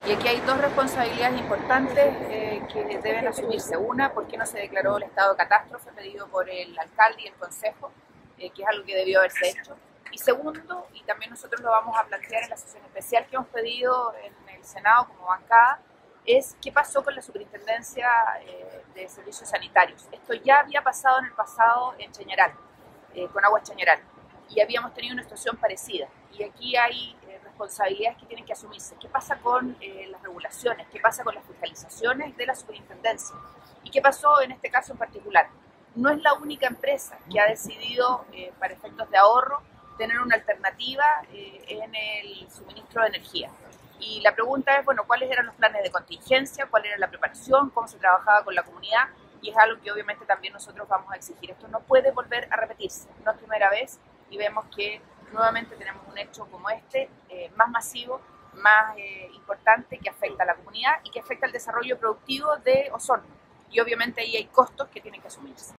Y aquí hay dos responsabilidades importantes que deben asumirse. Una, ¿por qué no se declaró el estado de catástrofe pedido por el alcalde y el consejo, que es algo que debió haberse hecho? Y segundo, y también nosotros lo vamos a plantear en la sesión especial que hemos pedido en el Senado como bancada, es qué pasó con la Superintendencia de Servicios Sanitarios. Esto ya había pasado en el pasado en Chañaral, con Aguas Chañaral, y habíamos tenido una situación parecida. Y aquí hay responsabilidades que tienen que asumirse. ¿Qué pasa con las regulaciones? ¿Qué pasa con las fiscalizaciones de la superintendencia? ¿Y qué pasó en este caso en particular? No es la única empresa que ha decidido, para efectos de ahorro, tener una alternativa en el suministro de energía. Y la pregunta es, bueno, ¿cuáles eran los planes de contingencia? ¿Cuál era la preparación? ¿Cómo se trabajaba con la comunidad? Y es algo que obviamente también nosotros vamos a exigir. Esto no puede volver a repetirse. No es primera vez y vemos que nuevamente tenemos un hecho como este, más masivo, más importante, que afecta a la comunidad y que afecta al desarrollo productivo de Osorno. Y obviamente ahí hay costos que tienen que asumirse.